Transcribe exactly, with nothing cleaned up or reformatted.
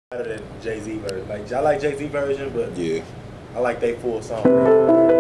better than Jay-Z version. Like I like Jay-Z version, but yeah, I like they full song.